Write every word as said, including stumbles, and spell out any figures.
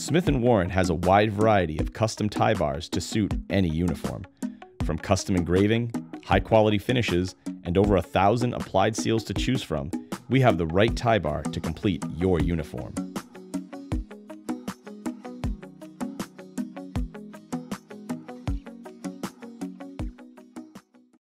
Smith and Warren has a wide variety of custom tie bars to suit any uniform. From custom engraving, high-quality finishes, and over a thousand applied seals to choose from, we have the right tie bar to complete your uniform.